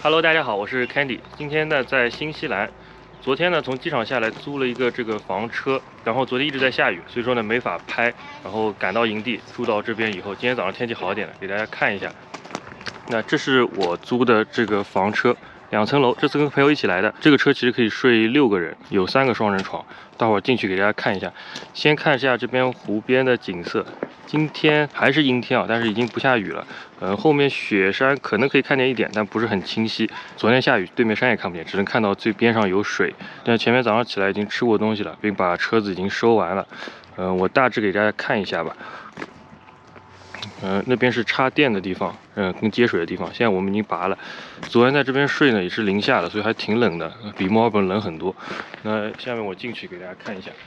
Hello， 大家好，我是 Candy。今天呢在新西兰，昨天呢从机场下来租了一个这个房车，然后昨天一直在下雨，所以说呢没法拍，然后赶到营地住到这边以后，今天早上天气好一点了，给大家看一下。那这是我租的这个房车，2层楼，这次跟朋友一起来的。这个车其实可以睡6个人，有3个双人床。待会儿进去给大家看一下。先看一下这边湖边的景色。今天还是阴天啊，但是已经不下雨了。后面雪山可能可以看见一点，但不是很清晰。昨天下雨，对面山也看不见，只能看到最边上有水。但前面早上起来已经吃过东西了，并把车子已经收完了。我大致给大家看一下吧。那边是插电的地方，跟接水的地方。现在我们已经拔了。昨天在这边睡呢，也是零下的，所以还挺冷的，比墨尔本冷很多。那下面我进去给大家看一下。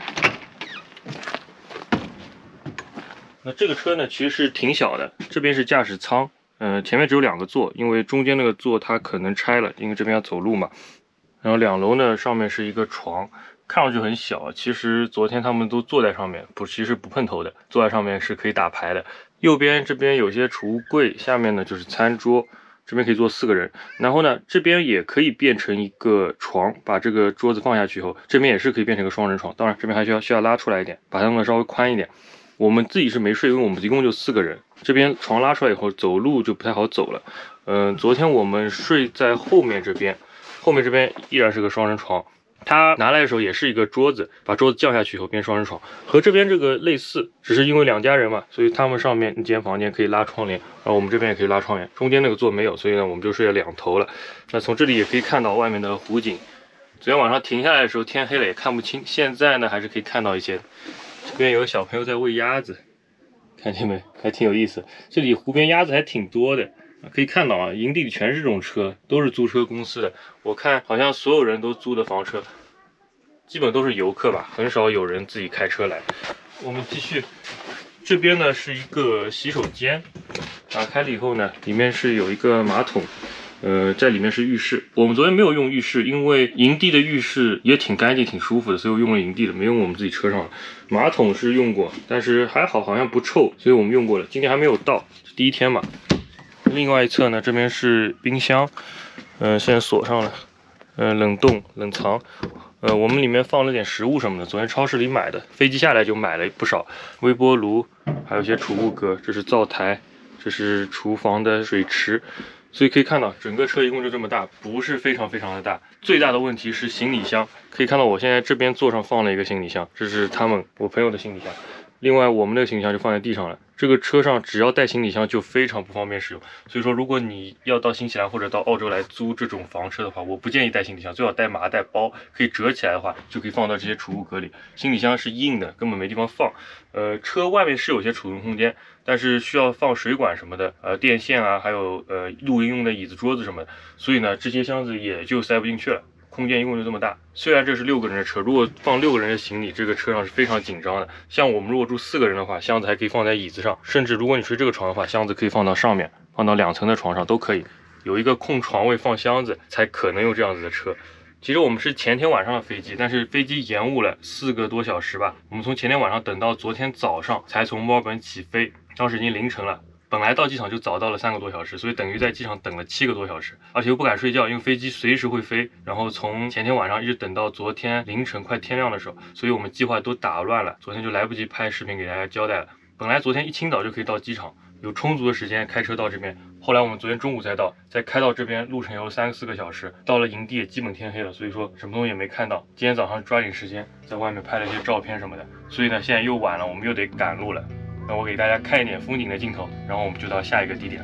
那这个车呢，其实是挺小的，这边是驾驶舱，前面只有2个座，因为中间那个座它可能拆了，因为这边要走路嘛。然后2楼呢，上面是一个床，看上去很小，其实昨天他们都坐在上面，其实不碰头的，坐在上面是可以打牌的。右边这边有些储物柜，下面呢就是餐桌，这边可以坐4个人。然后呢，这边也可以变成一个床，把这个桌子放下去以后，这边也是可以变成一个双人床。当然，这边还需要拉出来一点，把它们稍微宽一点。我们自己是没睡，因为我们一共就4个人。这边床拉出来以后，走路就不太好走了。昨天我们睡在后面这边，后面这边依然是个双人床。它拿来的时候也是一个桌子，把桌子降下去以后变双人床，和这边这个类似，只是因为2家人嘛，所以他们上面一间房间可以拉窗帘，然后我们这边也可以拉窗帘，中间那个座没有，所以呢我们就睡了2头了。那从这里也可以看到外面的湖景。昨天晚上停下来的时候天黑了也看不清，现在呢还是可以看到一些。这边有个小朋友在喂鸭子，看见没？还挺有意思。这里湖边鸭子还挺多的。可以看到啊，营地里全是这种车，都是租车公司的。我看好像所有人都租的房车，基本都是游客吧，很少有人自己开车来。我们继续，这边呢是一个洗手间，打开了以后呢，里面是有一个马桶。在里面是浴室，我们昨天没有用浴室，因为营地的浴室也挺干净、挺舒服的，所以我用了营地的，没用我们自己车上的。马桶是用过，但是还好，好像不臭，所以我们用过了。今天还没有到，是第1天嘛。另外一侧呢，这边是冰箱，现在锁上了，冷冻、冷藏。我们里面放了点食物什么的，昨天超市里买的，飞机下来就买了不少。微波炉，还有一些储物格，这是灶台，这是厨房的水池。所以可以看到，整个车一共就这么大，不是非常的大。最大的问题是行李箱，可以看到我现在这边座上放了一个行李箱，这是我朋友的行李箱。另外我们那个行李箱就放在地上了。这个车上只要带行李箱就非常不方便使用，所以说如果你要到新西兰或者到澳洲来租这种房车的话，我不建议带行李箱，最好带麻袋包，可以折起来的话就可以放到这些储物格里。行李箱是硬的，根本没地方放。车外面是有些储存空间，但是需要放水管什么的，电线啊，还有露营用的椅子、桌子什么的，所以呢这些箱子也就塞不进去了。空间一共就这么大，虽然这是6个人的车，如果放6个人的行李，这个车上是非常紧张的。像我们如果住4个人的话，箱子还可以放在椅子上，甚至如果你睡这个床的话，箱子可以放到上面，放到2层的床上都可以，有一个空床位放箱子，才可能有这样子的车。其实我们是前天晚上的飞机，但是飞机延误了4个多小时吧，我们从前天晚上等到昨天早上才从墨尔本起飞，当时已经凌晨了。本来到机场就早到了3个多小时，所以等于在机场等了7个多小时，而且又不敢睡觉，因为飞机随时会飞。然后从前天晚上一直等到昨天凌晨快天亮的时候，所以我们计划都打乱了，昨天就来不及拍视频给大家交代了。本来昨天一清早就可以到机场，有充足的时间开车到这边，后来我们昨天中午才到，再开到这边路程有3、4个小时，到了营地也基本天黑了，所以说什么东西也没看到。今天早上抓紧时间在外面拍了一些照片什么的，所以呢现在又晚了，我们又得赶路了。那我给大家看一点风景的镜头，然后我们就到下一个地点了。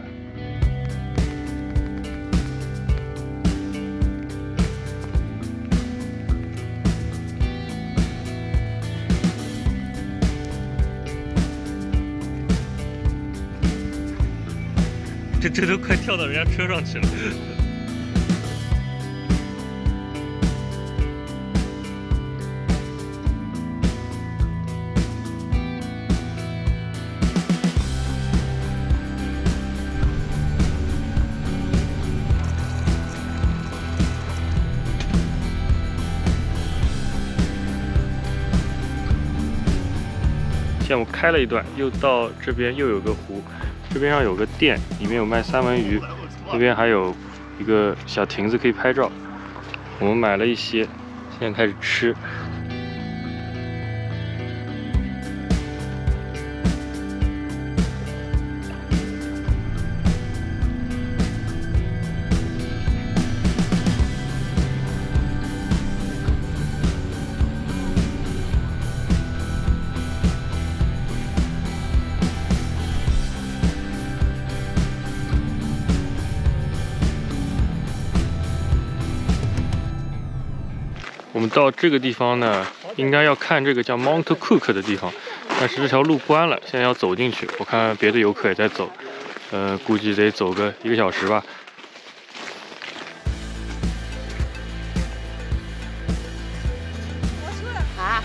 这都快跳到人家车上去了。现在我们开了一段，又到这边又有个湖，这边上有个店，里面有卖三文鱼，这边还有一个小亭子可以拍照。我们买了一些，现在开始吃。我们到这个地方呢，应该要看这个叫 Mount Cook 的地方，但是这条路关了，现在要走进去。我看别的游客也在走，估计得走个1个小时吧。 啊，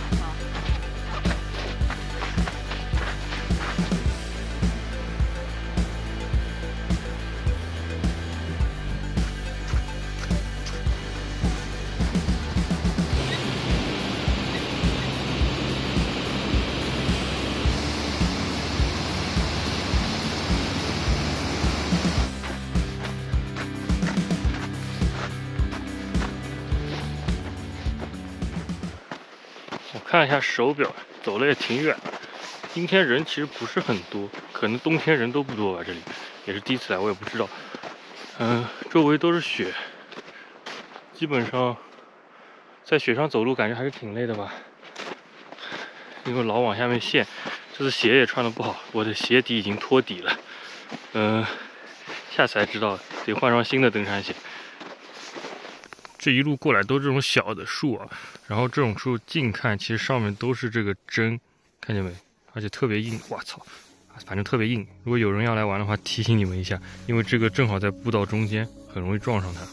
我看一下手表，走了也挺远。今天人其实不是很多，可能冬天人都不多吧。这里也是第一次来，我也不知道。周围都是雪，基本上在雪上走路感觉还是挺累的吧，因为老往下面陷。这次鞋也穿的不好，我的鞋底已经脱底了。下次才知道得换双新的登山鞋。这一路过来都是这种小的树啊，然后这种树近看其实上面都是这个针，看见没？而且特别硬，我操，反正特别硬。如果有人要来玩的话，提醒你们一下，因为这个正好在步道中间，很容易撞上它。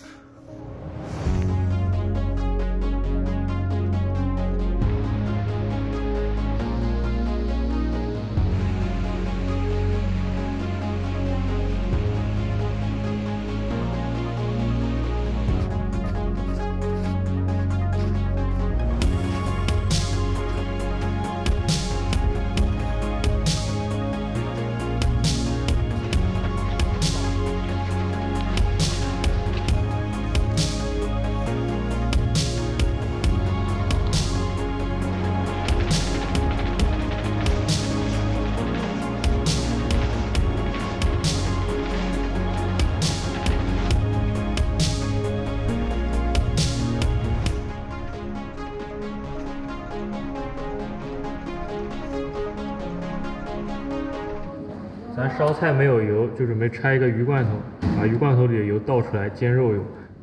咱烧菜没有油，就准备拆一个鱼罐头，把鱼罐头里的油倒出来煎肉用。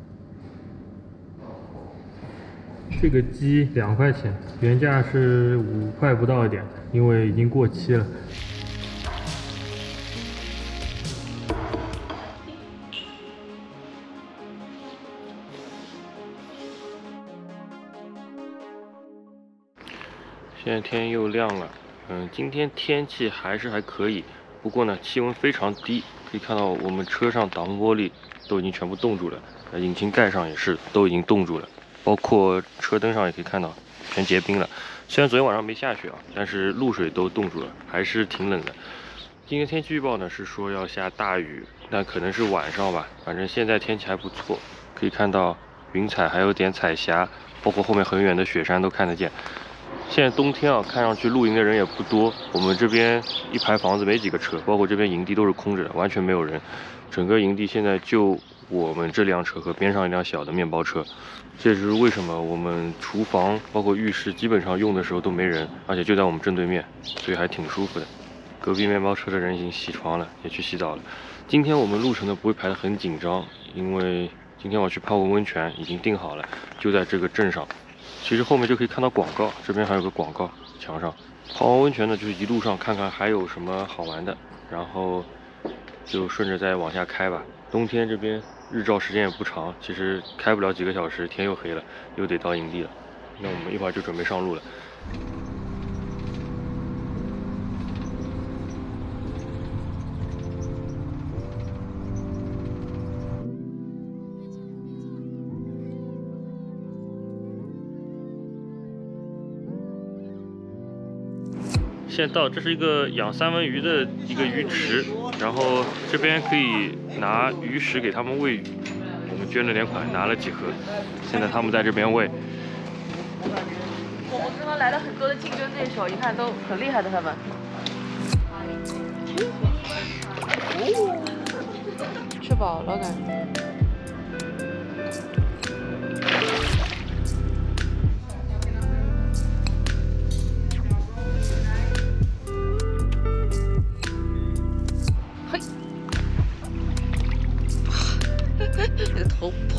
这个鸡2块钱，原价是5块不到一点，因为已经过期了。现在天又亮了，今天天气还可以。不过呢，气温非常低，可以看到我们车上挡风玻璃都已经全部冻住了，引擎盖上也是都已经冻住了，包括车灯上也可以看到全结冰了。虽然昨天晚上没下雪啊，但是露水都冻住了，还是挺冷的。今天天气预报呢是说要下大雨，但可能是晚上吧，反正现在天气还不错，可以看到云彩还有点彩霞，包括后面很远的雪山都看得见。现在冬天啊，看上去露营的人也不多。我们这边一排房子没几个车，包括这边营地都是空着的，完全没有人。整个营地现在就我们这辆车和边上一辆小的面包车。这就是为什么我们厨房包括浴室基本上用的时候都没人，而且就在我们正对面，所以还挺舒服的。隔壁面包车的人已经起床了，也去洗澡了。今天我们路程呢不会排得很紧张，因为今天我去泡温泉已经订好了，就在这个镇上。其实后面就可以看到广告，这边还有个广告墙上。泡完温泉呢，就是一路上看看还有什么好玩的，然后就顺着再往下开吧。冬天这边日照时间也不长，其实开不了几个小时，天又黑了，又得到营地了。那我们一会儿就准备上路了。现在到，这是一个养三文鱼的一个鱼池，然后这边可以拿鱼食给它们喂鱼。 我们捐了点款，拿了几盒，现在他们在这边喂。 我们刚刚来了很多的竞争对手，一看都很厉害的他们。吃饱了感觉。嘿，你的头跑。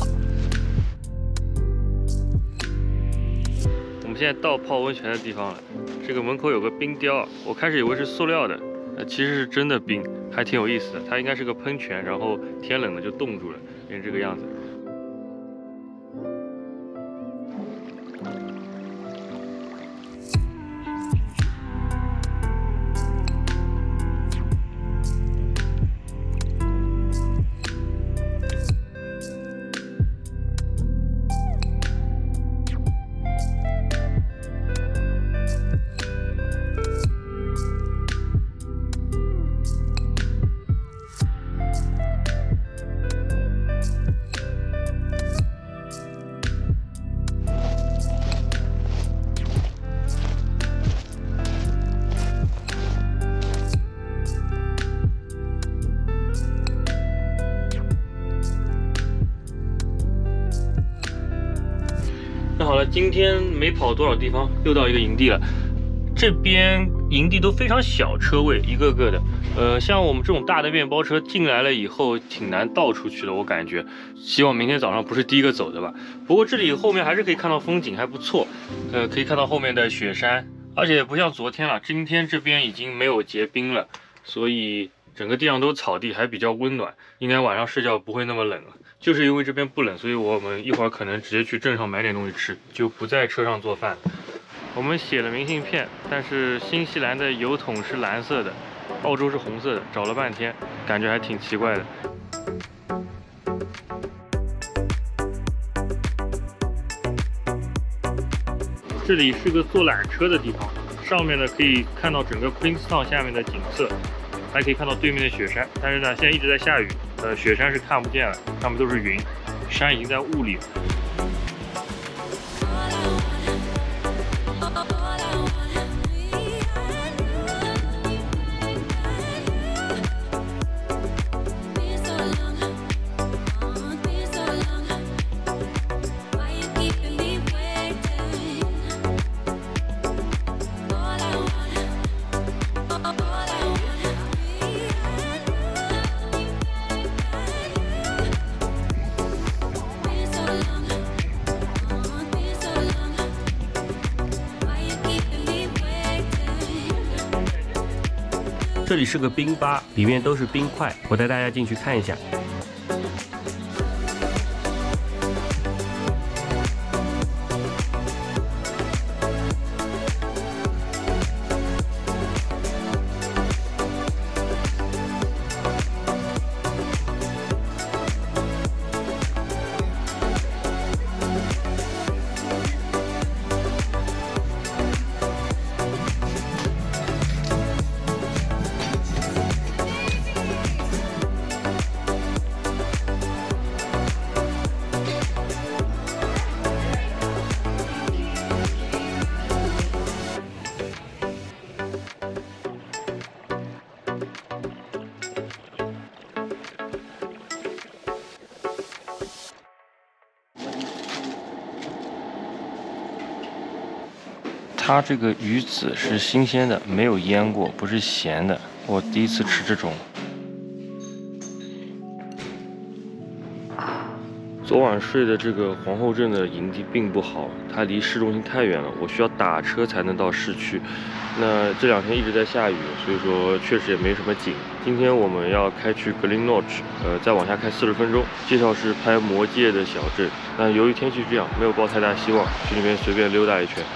我们现在到泡温泉的地方了，这个门口有个冰雕，我开始以为是塑料的，其实是真的冰，还挺有意思的。它应该是个喷泉，然后天冷了就冻住了，变成这个样子。那好了，今天没跑多少地方，又到一个营地了。这边营地都非常小，车位一个个的。像我们这种大的面包车进来了以后，挺难倒出去的，我感觉。希望明天早上不是第一个走的吧。不过这里后面还是可以看到风景，还不错。可以看到后面的雪山，而且不像昨天了，今天这边已经没有结冰了，所以整个地上都是草地，还比较温暖，应该晚上睡觉不会那么冷了。就是因为这边不冷，所以我们一会儿可能直接去镇上买点东西吃，就不在车上做饭。我们写了明信片，但是新西兰的邮筒是蓝色的，澳洲是红色的，找了半天，感觉还挺奇怪的。这里是个坐缆车的地方，上面呢可以看到整个 Queenstown 下面的景色，还可以看到对面的雪山。但是呢，现在一直在下雨，雪山是看不见了，上面都是云，山已经在雾里了。 这里是个冰吧，里面都是冰块，我带大家进去看一下。 它这个鱼籽是新鲜的，没有腌过，不是咸的。我第一次吃这种。昨晚睡的这个皇后镇的营地并不好，它离市中心太远了，我需要打车才能到市区。那这2天一直在下雨，所以说确实也没什么景。今天我们要开去 Glen Notch， 再往下开40分钟。介绍是拍魔界的小镇，但由于天气这样，没有抱太大希望，去那边随便溜达一圈。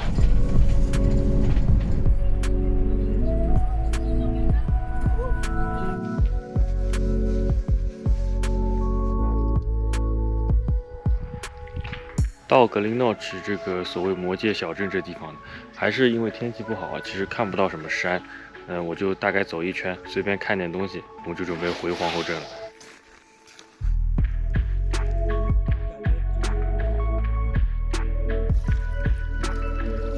到格林诺奇这个所谓魔界小镇这地方，还是因为天气不好，其实看不到什么山。我就大概走一圈，随便看点东西，我们就准备回皇后镇了。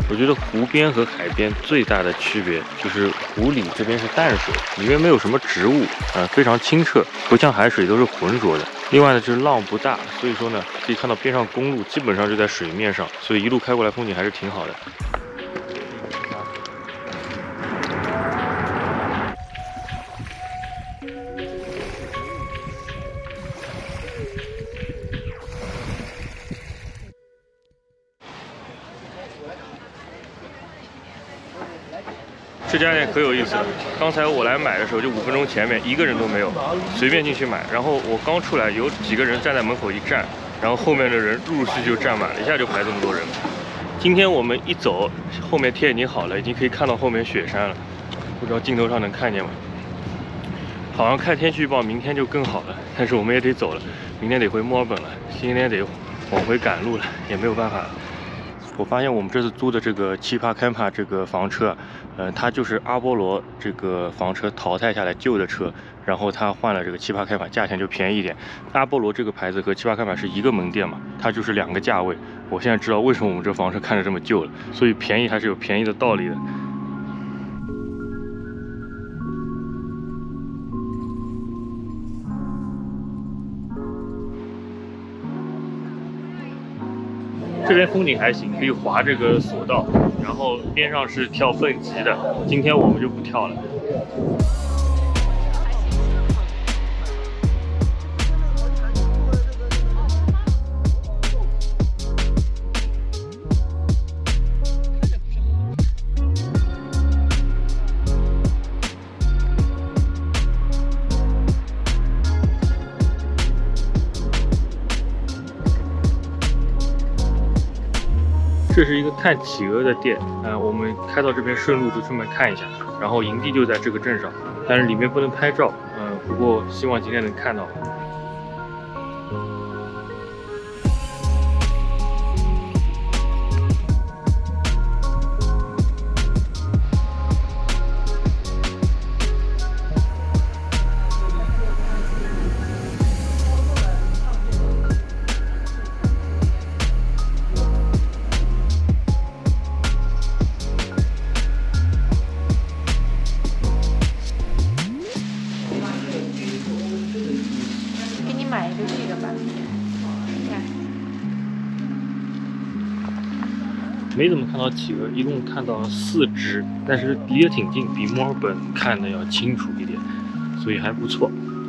我觉得湖边和海边最大的区别就是湖里这边是淡水，里面没有什么植物，非常清澈，不像海水都是浑浊的。另外呢，就是浪不大，所以说呢，可以看到边上公路基本上就在水面上，所以一路开过来风景还是挺好的。这家店可有意思了，刚才我来买的时候就5分钟前面一个人都没有，随便进去买。然后我刚出来，有几个人站在门口一站，然后后面的人陆陆续续就站满了，一下就排这么多人。今天我们一走，后面天已经好了，已经可以看到后面雪山了，不知道镜头上能看见吗？好像看天气预报明天就更好了，但是我们也得走了，明天得回墨尔本了，今天得往回赶路了，也没有办法了。我发现我们这次租的这个奇葩开帕这个房车，它就是阿波罗这个房车淘汰下来旧的车，然后它换了这个奇葩开帕，价钱就便宜一点。阿波罗这个牌子和奇葩开帕是一个门店嘛，它就是2个价位。我现在知道为什么我们这房车看着这么旧了，所以便宜还是有便宜的道理的。这边风景还行，可以滑这个索道，然后边上是跳蹦极的。今天我们就不跳了。这是一个看企鹅的店，我们开到这边顺路就顺便看一下，然后营地就在这个镇上，但是里面不能拍照，不过希望今天能看到。 买一个这个吧，你看， 没怎么看到企鹅，一共看到了4只，但是离得挺近，比墨尔本看的要清楚一点，所以还不错。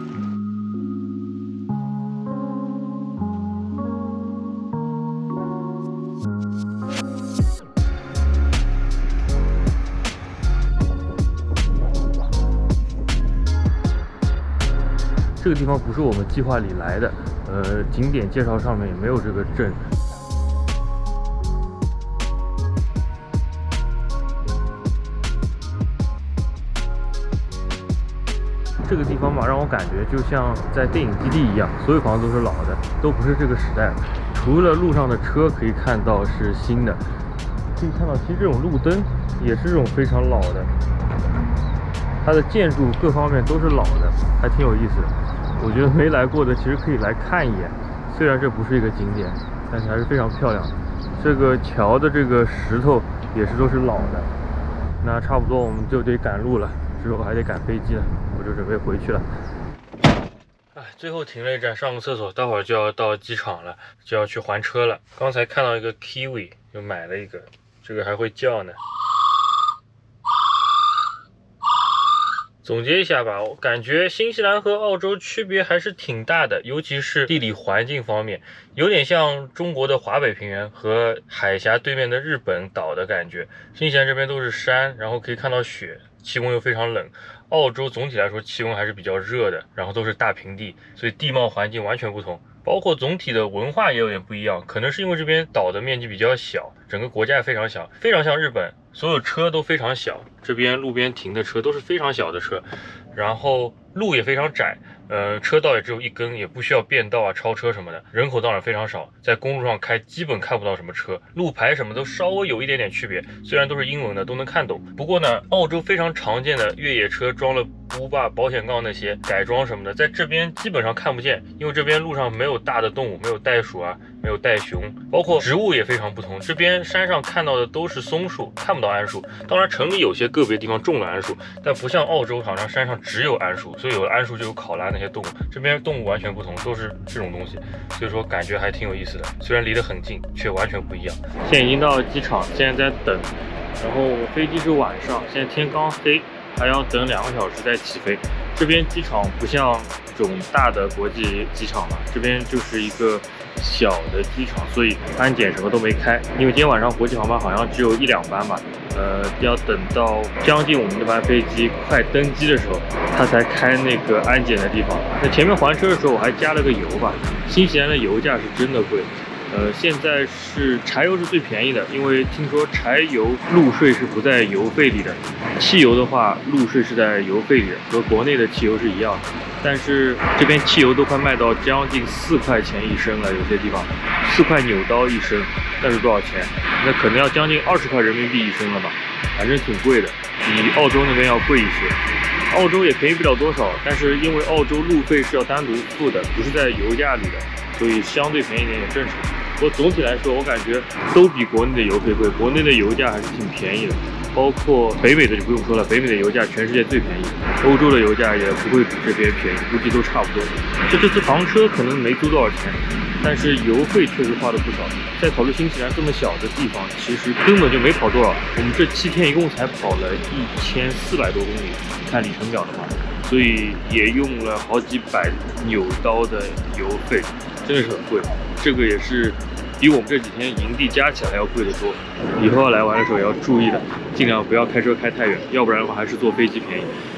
这个地方不是我们计划里来的，景点介绍上面也没有这个镇。这个地方嘛，让我感觉就像在电影基地一样，所有房子都是老的，都不是这个时代的。除了路上的车可以看到是新的，可以看到其实这种路灯也是这种非常老的，它的建筑各方面都是老的，还挺有意思的。我觉得没来过的其实可以来看一眼，虽然这不是一个景点，但是还是非常漂亮的。这个桥的这个石头也是都是老的。那差不多我们就得赶路了，之后还得赶飞机了，我就准备回去了。最后停了一站，上个厕所，待会儿就要到机场了，就要去还车了。刚才看到一个 kiwi， 就买了一个，这个还会叫呢。总结一下吧，我感觉新西兰和澳洲区别还是挺大的，尤其是地理环境方面，有点像中国的华北平原和海峡对面的日本岛的感觉。新西兰这边都是山，然后可以看到雪，气温又非常冷。澳洲总体来说气温还是比较热的，然后都是大平地，所以地貌环境完全不同。包括总体的文化也有点不一样，可能是因为这边岛的面积比较小，整个国家也非常小，非常像日本，所有车都非常小，这边路边停的车都是非常小的车，然后路也非常窄，车道也只有1根，也不需要变道啊、超车什么的，人口当然非常少，在公路上开基本看不到什么车，路牌什么都稍微有一点点区别，虽然都是英文的，都能看懂。不过呢，澳洲非常常见的越野车装了屋坝、保险杠那些改装什么的，在这边基本上看不见，因为这边路上没有大的动物，没有袋鼠啊， 没有袋熊，包括植物也非常不同。这边山上看到的都是松树，看不到桉树。当然城里有些个别地方种了桉树，但不像澳洲，好像山上只有桉树，所以有了桉树就有考拉那些动物。这边动物完全不同，都是这种东西，所以说感觉还挺有意思的。虽然离得很近，却完全不一样。现在已经到了机场，现在在等，然后飞机是晚上，现在天刚黑，还要等2个小时再起飞。这边机场不像这种大的国际机场嘛，这边就是一个小的机场，所以安检什么都没开。因为今天晚上国际航班好像只有1、2班吧，要等到将近我们这班飞机快登机的时候，它才开那个安检的地方。那前面还车的时候我还加了个油吧，新西兰的油价是真的贵。现在是柴油是最便宜的，因为听说柴油路税是不在油费里的，汽油的话路税是在油费里的，和国内的汽油是一样的。但是这边汽油都快卖到将近4块钱一升了，有些地方4块纽刀一升，那是多少钱？那可能要将近20块人民币一升了吧，反正挺贵的，比澳洲那边要贵一些。澳洲也便宜不了多少，但是因为澳洲路费是要单独付的，不是在油价里的，所以相对便宜一点也正常。不过总体来说，我感觉都比国内的油费贵，国内的油价还是挺便宜的。包括北美的就不用说了，北美的油价全世界最便宜，欧洲的油价也不会比这边便宜，估计都差不多。这次房车可能没租多少钱，但是油费确实花了不少。再考虑新西兰这么小的地方，其实根本就没跑多少。我们这7天一共才跑了1400多公里，看里程表的话，所以也用了好几百纽刀的油费，真的是很贵。这个也是比我们这几天营地加起来要贵得多。以后要来玩的时候也要注意的，尽量不要开车开太远，要不然的话还是坐飞机便宜。